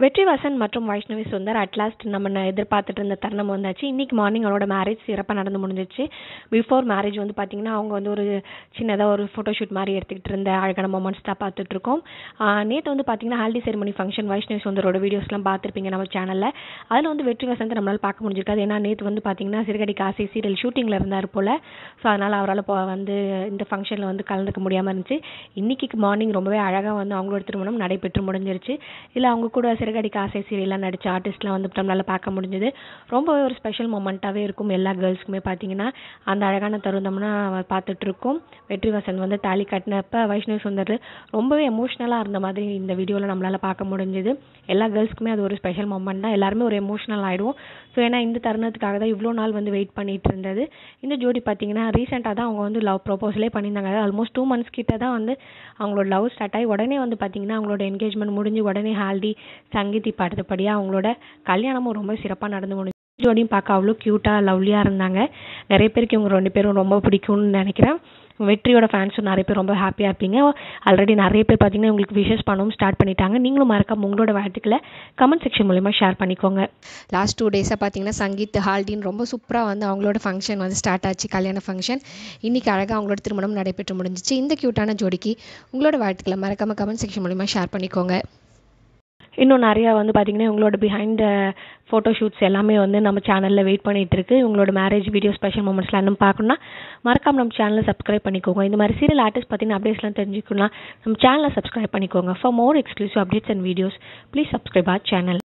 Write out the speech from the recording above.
வெற்றிவாசன் மற்றும் வைஷ்ணவி சுந்தர் அட்லாஸ்ட் நம்ம எதிர்பார்த்துட்டு இருந்த தருணம் வந்தாச்சு. இன்னைக்கு மார்னிங் அவரோட மேரேஜ் சிறப்பாக நடந்து முடிஞ்சிச்சு. பிஃபோர் மேரேஜ் வந்து பார்த்தீங்கன்னா அவங்க வந்து ஒரு சின்னதாக ஒரு ஃபோட்டோஷூட் மாதிரி எடுத்துக்கிட்டு இருந்த அழகான மொமெண்ட்ஸ் தான் பார்த்துட்டு இருக்கோம். நேற்று வந்து பார்த்தீங்கன்னா ஹால்டி செரிமனி ஃபங்க்ஷன் வைஷ்ணவி சுந்தரோட வீடியோஸ்லாம் பார்த்துருப்பீங்க நம்ம சேனலில். அதில் வந்து வெற்றிவாசன் நம்மளால் பார்க்க முடிஞ்சிருக்காது. ஏன்னா நேற்று வந்து பார்த்தீங்கன்னா சிறுகடி காசி சீரியல் ஷூட்டிங்கில் இருந்தார் போல். ஸோ அதனால் அவரால் வந்து இந்த ஃபங்க்ஷனில் வந்து கலந்துக்க முடியாமல் இருந்துச்சு. இன்னைக்கு மார்னிங் ரொம்பவே அழகாக வந்து அவங்களோட திருமணம் நடைபெற்று முடிஞ்சிருச்சு. இல்லை அவங்க கூட சிறுகடிக்க ஆசை சீரியல்லாம் நடித்த ஆர்டிஸ்ட்லாம் வந்து நம்மளால் பார்க்க முடிஞ்சது. ரொம்பவே ஒரு ஸ்பெஷல் மொமெண்ட்டாகவே இருக்கும் எல்லா கேர்ள்ஸ்க்குமே. பார்த்தீங்கன்னா அந்த அழகான தருணம்னா பார்த்துட்ருக்கோம். வெற்றிவாசன் வந்து தாலி கட்டினப்ப வைஷ்ணவி சுந்தர் ரொம்பவே எமோஷ்னலாக இருந்த மாதிரி இந்த வீடியோவில் நம்மளால் பார்க்க முடிஞ்சது. எல்லா கேர்ள்ஸ்க்குமே அது ஒரு ஸ்பெஷல் மொமெண்ட் தான். எல்லாருமே ஒரு எமோஷ்னல் ஆகிடுவோம். ஸோ ஏன்னா இந்த தருணத்துக்காக தான் இவ்வளோ நாள் வந்து வெயிட் பண்ணிட்டு இருந்தது. இந்த ஜோடி பார்த்தீங்கன்னா ரீசெண்டாக தான் அவங்க வந்து லவ் ப்ரொபோசலே பண்ணியிருந்தாங்க. ஆல்மோஸ்ட் 2 months கிட்ட தான் வந்து அவங்களோட லவ் ஸ்டார்ட் ஆகி உடனே வந்து பார்த்தீங்கன்னா அவங்களோட என்கேஜ்மெண்ட் முடிஞ்சு உடனே ஹால்டி சங்கீதி பாடுறபடியாக அவங்களோட கல்யாணமும் ரொம்ப சிறப்பாக நடந்து முடிஞ்சு. ஜோடியும் பார்க்க அவ்வளோ க்யூட்டாக லவ்லியாக இருந்தாங்க. நிறைய பேருக்கு இவங்க 2 பேரும் ரொம்ப பிடிக்கும்னு நினைக்கிறேன். வெற்றியோட ஃபேன்ஸும் நிறைய பேர் ரொம்ப ஹாப்பியாக இருப்பீங்க. ஆல்ரெடி நிறைய பேர் பார்த்தீங்கன்னா உங்களுக்கு விஷஸ் பண்ணவும் ஸ்டார்ட் பண்ணிட்டாங்க. நீங்களும் மறக்காம உங்களோட வாழ்த்துக்களை கமெண்ட் செக்ஷன் மூலமா ஷேர் பண்ணிக்கோங்க. லாஸ்ட் 2 days பார்த்தீங்கன்னா சங்கீத் ஹால்டின்னு ரொம்ப சூப்பராக வந்து அவங்களோட ஃபங்க்ஷன் வந்து ஸ்டார்ட் ஆச்சு. கல்யாண ஃபங்க்ஷன் இன்னைக்கு அழகாக அவங்களோட திருமணம் நடைபெற்று முடிஞ்சிச்சு. இந்த க்யூட்டான ஜோடிக்கு உங்களோட வாழ்த்துக்களை மறக்காம கமெண்ட் செக்ஷன் மூலமா ஷேர் பண்ணிக்கோங்க. இன்னும் நிறையா வந்து பார்த்தீங்கன்னா இவங்களோட பிஹைண்ட் ஃபோட்டோ ஷூட்ஸ் எல்லாமே வந்து நம்ம சேனலில் வெயிட் பண்ணிகிட்டு இருக்கு. இவங்களோட மேரேஜ் வீடியோ ஸ்பெஷல் மூமெண்ட்ஸ்லாம் இன்னும் பார்க்கணும்னா மறக்காம நம்ம சேனலை சப்ஸ்கிரைப் பண்ணிக்கோங்க. இந்த மாதிரி சீரியல் ஆர்டிஸ்ட் பற்றின அப்டேட்ஸ்லாம் தெரிஞ்சுக்கணும்னா நம்ம சேனலை சப்ஸ்கிரைப் பண்ணிக்கோங்க. For more exclusive updates and videos please subscribe our channel.